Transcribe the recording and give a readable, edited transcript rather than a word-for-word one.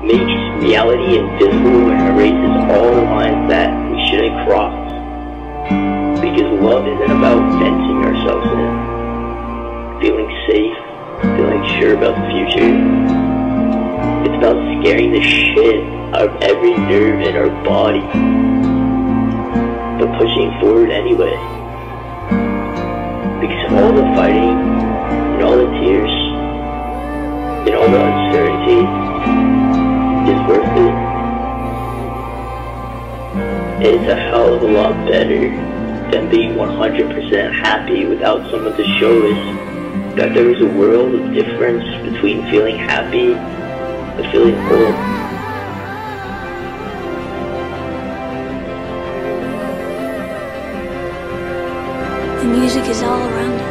makes reality invisible and erases all the lines that we shouldn't cross. Because love isn't about fencing ourselves in, feeling safe, feeling sure about the future. It's about scaring the shit out of every nerve in our body, but pushing forward anyway. Because all the fighting, and all the tears, and all the uncertainty is worth it. It's a hell of a lot better than being 100% happy without someone to show us that there is a world of difference between feeling happy and feeling whole. The music is all around us.